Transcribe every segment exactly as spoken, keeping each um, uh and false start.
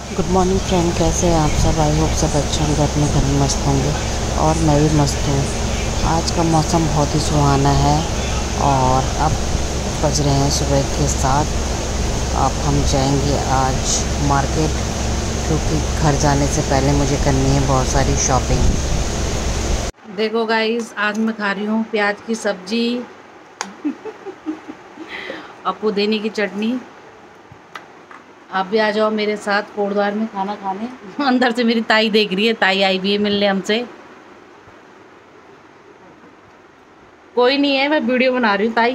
Good morning friend, कैसे हैं आप सब। आई होप सब अच्छे होंगे, अपने घर में मस्त होंगे और मैं भी मस्त हूँ। आज का मौसम बहुत ही सुहाना है और अब बज रहे हैं सुबह के साथ। अब हम जाएंगे आज मार्केट, क्योंकि घर जाने से पहले मुझे करनी है बहुत सारी शॉपिंग। देखो गाइस, आज मैं खा रही हूँ प्याज की सब्जी और पुदीने की चटनी। आप भी आ जाओ मेरे साथ कोटद्वार में खाना खाने। अंदर से मेरी ताई देख रही है, ताई आई भी है मिलने हमसे। कोई नहीं है, मैं वीडियो बना रही हूँ ताई।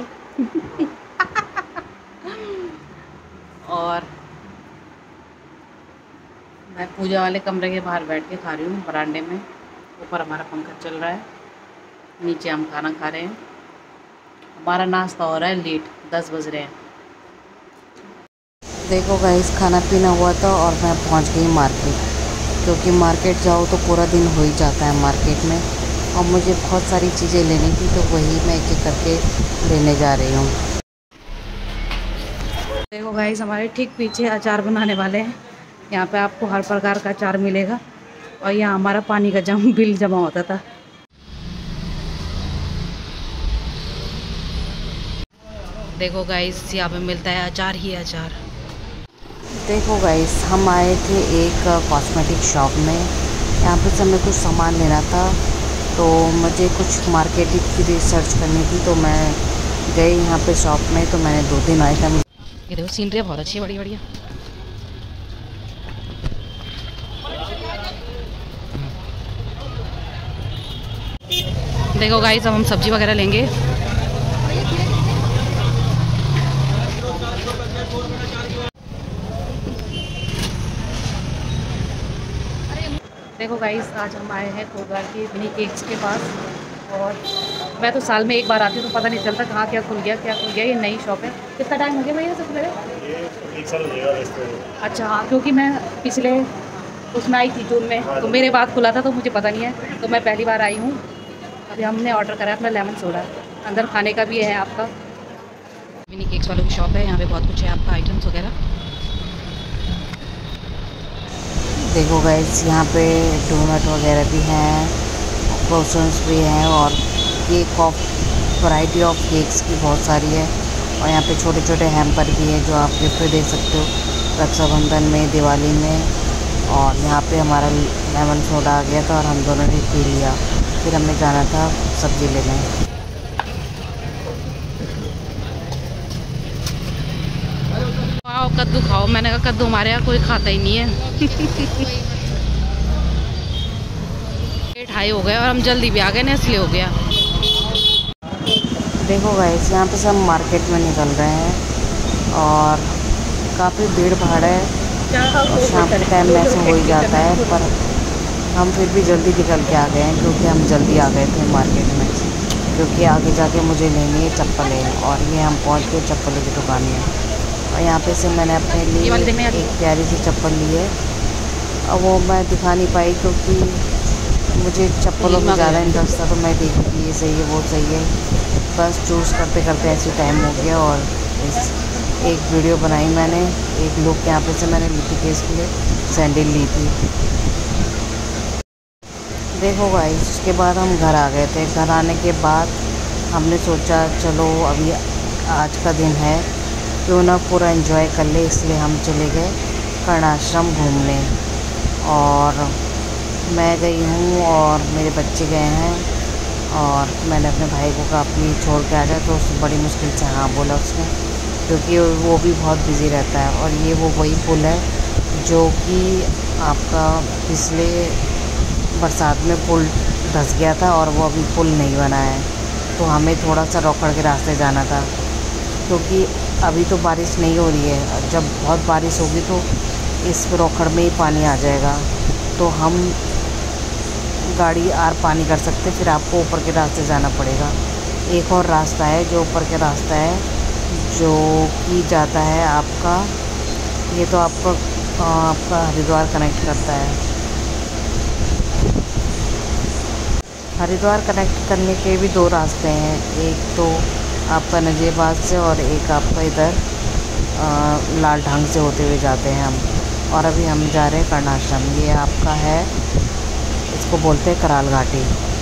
और मैं पूजा वाले कमरे के बाहर बैठ के खा रही हूँ, बरामदे में। ऊपर हमारा पंखा चल रहा है, नीचे हम खाना खा रहे हैं। हमारा नाश्ता हो रहा है लेट, दस बज रहे हैं। देखो गाइस, खाना पीना हुआ था और मैं पहुंच गई मार्केट, क्योंकि मार्केट जाओ तो पूरा दिन हो ही जाता है मार्केट में। और मुझे बहुत सारी चीज़ें लेनी थी, तो वही मैं एक एक करके लेने जा रही हूँ। देखो गाइस, हमारे ठीक पीछे अचार बनाने वाले हैं। यहाँ पे आपको हर प्रकार का अचार मिलेगा। और यहाँ हमारा पानी का जम बिल जमा होता था। देखो गाइस, यहाँ पे मिलता है अचार ही अचार। देखो गाइस, हम आए थे एक कॉस्मेटिक शॉप में। यहाँ पे से हमें कुछ सामान लेना था, तो मुझे कुछ मार्केटिंग की रिसर्च करनी थी, तो मैं गई यहाँ पे शॉप में। तो मैंने दो तीन आइटम। ये देखो, सीनरी बहुत अच्छी है, बड़ी बढ़िया। देखो गाइस, अब हम सब्जी वगैरह लेंगे। देखो गाइस, आज हम आए हैं कोटद्वार की मिनी केक्स के पास। और मैं तो साल में एक बार आती हूँ, तो पता नहीं चलता कहाँ क्या खुल गया क्या खुल गया। ये नई शॉप है। कितना टाइम हो गया भैया सब मेरे? एक साल हो जाएगा। अच्छा हाँ, क्योंकि मैं पिछले उसमें आई थी जून में, तो मेरे बाद खुला था, तो मुझे पता नहीं है। तो मैं पहली बार आई हूँ। अभी हमने ऑर्डर करा है अपना लेमन सोडा। अंदर खाने का भी है आपका। मिनी केक्स वालों की शॉप है, यहाँ पे बहुत कुछ है आपका, आइटम्स वगैरह। देखो गाइस, यहाँ पे डोनट वगैरह भी हैं, क्रोसन्स भी हैं और cake of variety of cakes की बहुत सारी है। और यहाँ पे छोटे छोटे हैम्पर भी है, जो आप गिफ्ट दे सकते हो रक्षाबंधन में, दिवाली में। और यहाँ पे हमारा लेमन सोडा आ गया था और हम दोनों ने पी लिया। फिर हमें जाना था सब्ज़ी लेने। आओ कद्दू खाओ। मैंने कहा कद्दू हमारे यहाँ कोई खाता ही नहीं है। पेट हाई हो गया और हम जल्दी भी आ गए ना, इसलिए हो गया। देखो गाइस, यहाँ पे सब मार्केट में निकल रहे हैं और काफ़ी भीड़ भाड़ है। और शाम के टाइम में ऐसा हो ही जाता है, पर हम फिर भी जल्दी निकल के आ गए हैं, क्योंकि हम जल्दी आ गए थे मार्केट में। क्योंकि आगे जाके मुझे लेनी है चप्पलें, और ये हम पहुँच गए चप्पलों की दुकान में। और यहाँ पे से मैंने अपने लिए एक प्यारी सी चप्पल ली है। और वो मैं दिखा नहीं पाई, क्योंकि मुझे चप्पलों में ज़्यादा इंटरेस्ट था, तो मैं देखी कि ये सही है वो सही है। बस चूज़ करते करते ऐसे टाइम हो गया और इस एक वीडियो बनाई मैंने। एक लुक यहाँ पे से मैंने ली थी, केस के लिए सैंडल ली थी। देखो गाइस, उसके बाद हम घर आ गए थे। घर आने के बाद हमने सोचा चलो अभी आज का दिन है, क्यों ना पूरा एंजॉय कर ले, इसलिए हम चले गए कर्णाश्रम घूमने। और मैं गई हूँ और मेरे बच्चे गए हैं। और मैंने अपने भाई को कहा अपनी छोड़ के आ जाए, तो उसने बड़ी मुश्किल से हाँ बोला उसने, क्योंकि वो भी बहुत बिज़ी रहता है। और ये वो वही पुल है जो कि आपका पिछले बरसात में पुल धंस गया था, और वो अभी पुल नहीं बना है। तो हमें थोड़ा सा रोकड़ के रास्ते जाना था, क्योंकि अभी तो बारिश नहीं हो रही है। जब बहुत बारिश होगी तो इस रोकड़ में ही पानी आ जाएगा, तो हम गाड़ी आर पानी कर सकते, फिर आपको ऊपर के रास्ते जाना पड़ेगा। एक और रास्ता है जो ऊपर के रास्ता है, जो कि जाता है आपका, ये तो आपका आपका हरिद्वार कनेक्ट करता है। हरिद्वार कनेक्ट करने के भी दो रास्ते हैं, एक तो आपका नजीबाद से और एक आपका इधर लाल ढांग से होते हुए जाते हैं हम। और अभी हम जा रहे हैं कर्णाश्रम। ये आपका है, इसको बोलते हैं कराल घाटी।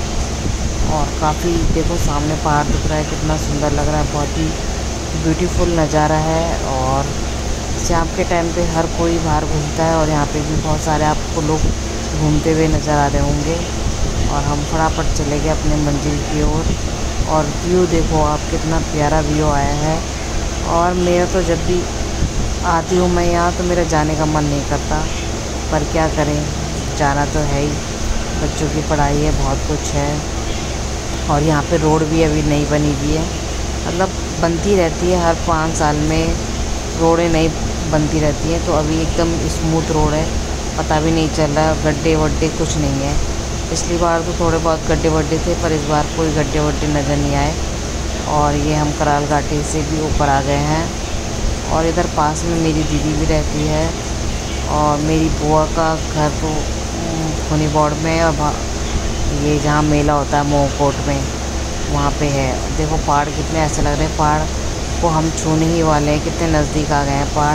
और काफ़ी देखो सामने पहाड़ दिख रहा है, कितना सुंदर लग रहा है, बहुत ही ब्यूटीफुल नज़ारा है। और शाम के टाइम पे हर कोई बाहर घूमता है और यहाँ पे भी बहुत सारे आपको लोग घूमते हुए नज़र आ रहे होंगे। और हम फटाफट चले गए अपने मंजिल की ओर। और, और व्यू देखो आप, कितना प्यारा व्यू आया है। और मेरा तो जब भी आती हूँ मैं यहाँ तो मेरा जाने का मन नहीं करता, पर क्या करें, जाना तो है ही। बच्चों की पढ़ाई है, बहुत कुछ है। और यहाँ पे रोड भी अभी नहीं बनी हुई है, मतलब बनती रहती है हर पाँच साल में, रोडें नहीं बनती रहती हैं। तो अभी एकदम स्मूथ रोड है, पता भी नहीं चल रहा, गड्ढे वड्ढे कुछ नहीं है। पिछली बार तो थोड़े बहुत गड्ढे वड्ढे थे, पर इस बार कोई गड्ढे वड्ढे नज़र नहीं आए। और ये हम कराल घाटी से भी ऊपर आ गए हैं। और इधर पास में मेरी दीदी भी रहती है और मेरी बुआ का घर तो खुनी बोर्ड में है। और ये जहाँ मेला होता है मोहकोट में, वहाँ पे है। देखो पहाड़ कितने ऐसे लग रहे हैं, पहाड़ को हम छूने ही वाले हैं, कितने नज़दीक आ गए हैं पहाड़।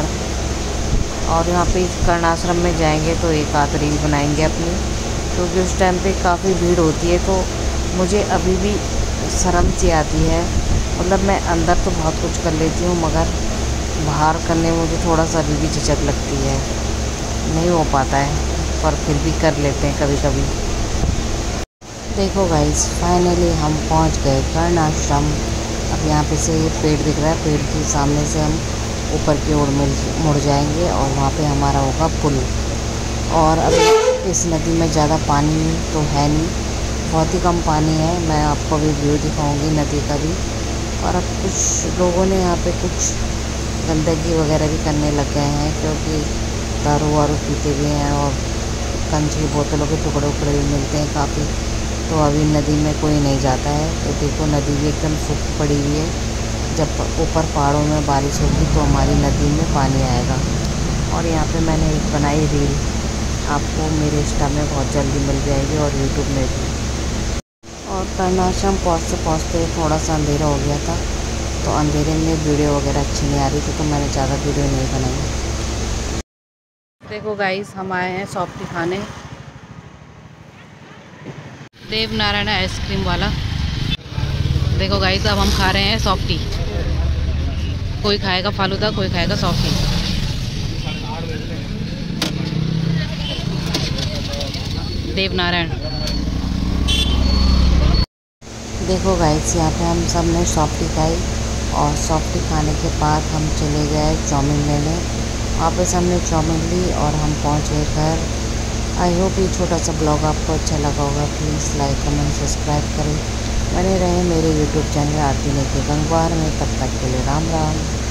और यहाँ पे कर्णाश्रम में जाएंगे तो एक आध रील बनाएंगे अपनी, क्योंकि उस टाइम पे काफ़ी भीड़ होती है। तो मुझे अभी भी शर्म सी आती है, मतलब मैं अंदर तो बहुत कुछ कर लेती हूँ, मगर बाहर करने में मुझे थोड़ा सा अभी भी झिझक लगती है, नहीं हो पाता है, पर फिर भी कर लेते हैं कभी कभी। देखो गाइस, फाइनली हम पहुंच गए कर्णाश्रम। अब यहाँ पे से ये पेड़ दिख रहा है, पेड़ के सामने से हम ऊपर की ओर मुड़ जाएंगे और वहाँ पे हमारा होगा पुल। और अभी इस नदी में ज़्यादा पानी तो है नहीं, बहुत ही कम पानी है। मैं आपको अभी व्यू दिखाऊंगी नदी का भी। और अब कुछ लोगों ने यहाँ पे कुछ गंदगी वगैरह भी करने लग गए हैं, क्योंकि दारू वारू पीते भी हैं और कंच की बोतलों के टुकड़े उकड़े भी मिलते हैं काफ़ी। तो अभी नदी में कोई नहीं जाता है। तो देखो नदी भी एकदम सूखी पड़ी हुई है। जब ऊपर पहाड़ों में बारिश होगी तो हमारी नदी में पानी आएगा। और यहाँ पे मैंने एक बनाई रील, आपको मेरे इंस्टा में बहुत जल्दी मिल जाएगी और यूट्यूब में भी। और कर्णाश्रम पहुँचते पहुँचते थोड़ा सा अंधेरा हो गया था, तो अंधेरे में वीडियो वगैरह अच्छी नहीं आ रही थी, तो मैंने ज़्यादा वीडियो नहीं बनाई। देखो गाइस, हम आए हैं सॉफ्टी खाने, देव नारायण आइसक्रीम वाला। देखो गाइस, अब हम खा रहे हैं सॉफ्टी। कोई खाएगा फालूदा, कोई खाएगा सॉफ्टी। देव नारायण। देखो गाइस, यहाँ पे हम सब ने सॉफ्टी खाई और सॉफ्टी खाने के बाद हम चले गए चाउमीन लेने। वापस हमने चाउमीन ली और हम पहुँच गए घर। आई होप ये छोटा सा ब्लॉग आपको अच्छा लगा होगा। प्लीज़ लाइक कमेंट सब्सक्राइब करें, बने रहें मेरे यूट्यूब चैनल आरती नेकी गंगवार में। तब तक के लिए राम राम।